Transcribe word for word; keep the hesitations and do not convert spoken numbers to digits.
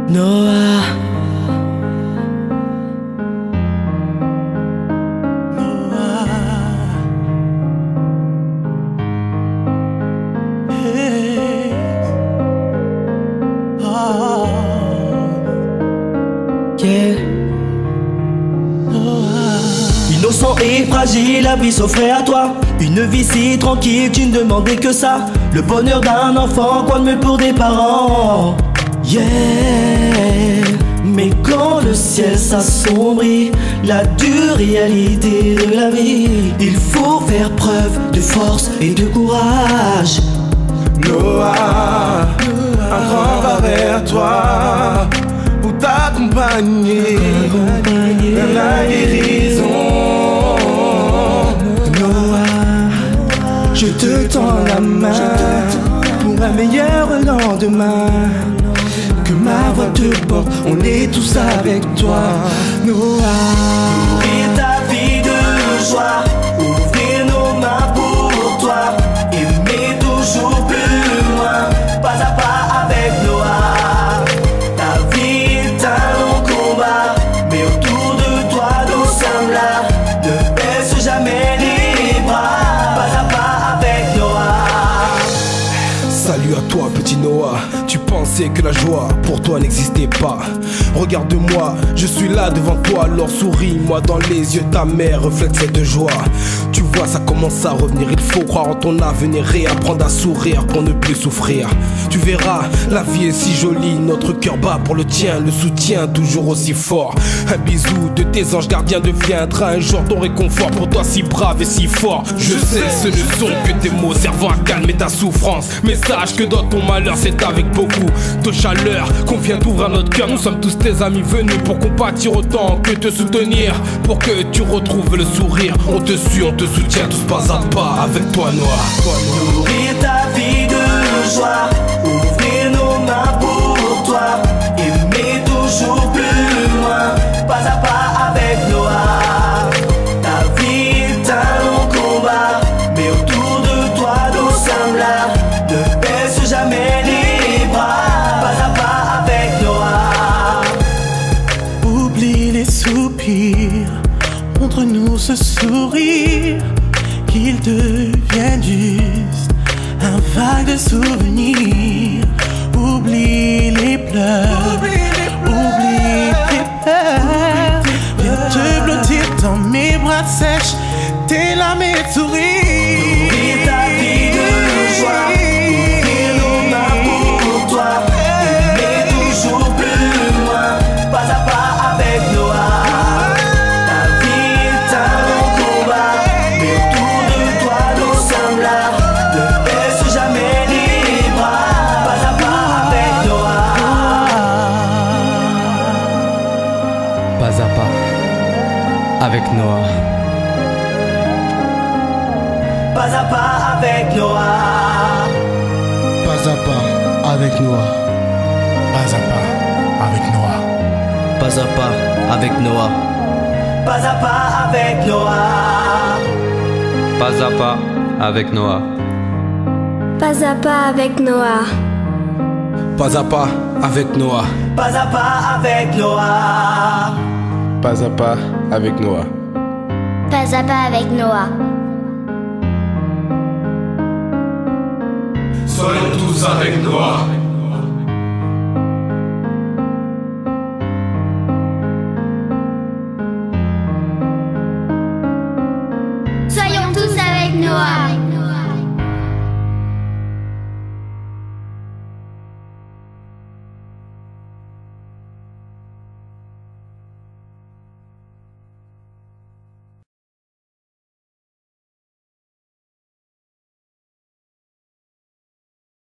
Noah. Noah. Hey. Oh. Yeah. Noah. Innocent et fragile, la vie s'offrait à toi. Une vie si tranquille, tu ne demandais que ça. Le bonheur d'un enfant, quoi de mieux pour des parents. Yeah. Mais quand le ciel s'assombrit, la dure réalité de la vie, il faut faire preuve de force et de courage. Noah, un grand va vers toi pour t'accompagner vers la guérison. Noah, je te tends la main pour un meilleur lendemain. Que ma voix te porte, on est tous avec toi. Noah, Nourrir ta vie de joie, ouvrir nos mains pour toi, aimer toujours plus loin, pas à pas avec Noah. Ta vie est un long combat, mais autour de toi nous sommes là. Ne baisse jamais les bras, pas à pas avec Noah. salut à toi petit Noah. Tu pensais que la joie pour toi n'existait pas. Regarde-moi, je suis là devant toi. Alors souris-moi dans les yeux, ta mère reflète cette joie. Tu vois, ça commence à revenir. Il faut croire en ton avenir et apprendre à sourire pour ne plus souffrir. Tu verras, la vie est si jolie. Notre cœur bat pour le tien, le soutien toujours aussi fort. Un bisou de tes anges gardiens deviendra un jour ton réconfort. Pour toi si brave et si fort. Je sais, ce ne sont que tes mots servant à calmer ta souffrance. Mais sache que dans ton malheur, c'est avec beaucoup de chaleur qu'on vient d'ouvrir notre cœur. Nous sommes tous tes amis venus pour compatir autant que te soutenir, pour que tu retrouves le sourire. On te suit, on te soutient tous pas à pas avec toi Noah. Nourrir ta vie de joie, ouvrir nos mains pour toi, aimer toujours plus loin, pas à pas avec Noah. Ta vie est un long combat, mais autour de toi nous sommes là. Ne baisse jamais les bras, pas à pas avec Noah. Oublie les soupirs, montre-nous ce sourire, qu'il devienne juste un vague de souvenirs. Oublie les pleurs, oublie tes peurs. Viens te blottir dans mes bras sèches, tes larmes et sourires. Nourrir ta vie de joie, ouvrir nos mains pour toi, aimer toujours plus loin, pas à pas avec Noah. Ta vie est un long combat, mais autour de toi nous sommes là. Ne baisse jamais les bras, pas à pas avec Noah. Pas à pas avec Noah. Pas à pas avec Noah. Pas à pas avec Noah. Pas à pas avec Noah. Pas à pas avec Noah. Pas à pas avec Noah. Pas à pas avec Noah. Pas à pas avec Noah. Pas à pas avec Noah. Pas à pas avec Noah. Pas à pas avec Noah. Pas à pas avec Noah. Soyons tous avec Noah.